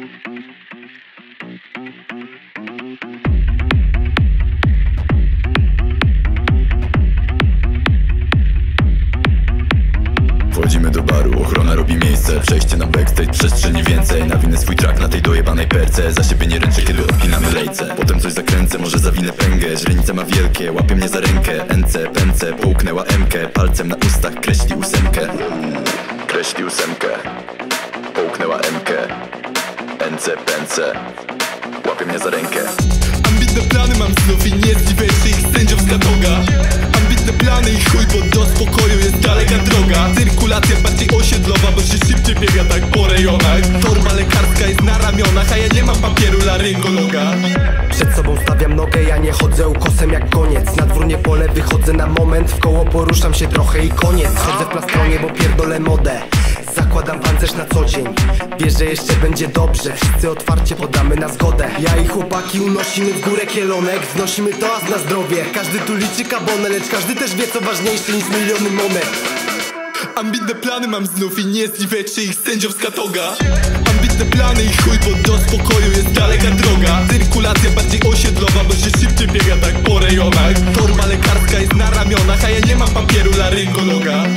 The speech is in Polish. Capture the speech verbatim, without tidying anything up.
Wchodzimy do baru, ochrona robi miejsce. Przejście na backstage, przestrzeni więcej. Nawinę swój track na tej dojebanej perce. Za siebie nie ręczę, kiedy odpinamy lejce. Potem coś zakręcę, może zawinę pęgę. Źrenice ma wielkie, łapie mnie za rękę. Ence, pęce, połknęła emkę. Palcem na ustach kreśli ósemkę. Kreśli ósemkę. Połknęła emkę. Ence, pęce, łapie mnie za rękę. Ambitne plany mam znów i nie zdziwię się ich sędziowska droga. Ambitne plany i chuj, bo do spokoju jest daleka droga. Cyrkulacja bardziej osiedlowa, bo się szybciej biega tak po rejonach. Torba lekarska jest na ramionach, a ja nie mam papieru laryngologa. Przed sobą stawiam nogę, ja nie chodzę ukosem jak koniec. Na dwór nie pole, wychodzę na moment. W koło poruszam się trochę i koniec. Chodzę w plastronie, bo pierdolę modę. Zakładam pancerz na co dzień. Wiesz, że jeszcze będzie dobrze. Wszyscy otwarcie podamy na zgodę. Ja i chłopaki unosimy w górę kielonek. Wznosimy toast na zdrowie. Każdy tu liczy kabonę, lecz każdy też wie, co ważniejsze niż miliony monet. Ambitne plany mam znów i nie zdziwię się ich sędziowska toga. Ambitne plany i chuj, bo do spokoju jest daleka droga. Cyrkulacja bardziej osiedlowa, bo się szybciej biega tak po rejonach. Torba lekarska jest na ramionach, a ja nie mam papieru laryngologa.